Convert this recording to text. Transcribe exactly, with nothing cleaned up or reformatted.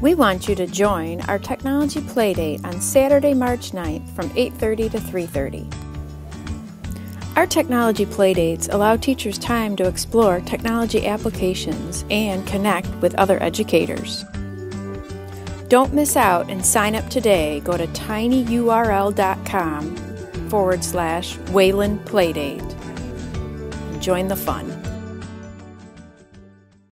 We want you to join our Technology Playdate on Saturday, March ninth from eight thirty to three thirty. Our Technology Playdates allow teachers time to explore technology applications and connect with other educators. Don't miss out and sign up today. Go to tinyurl.com forward slash Wayland Playdate. Join the fun.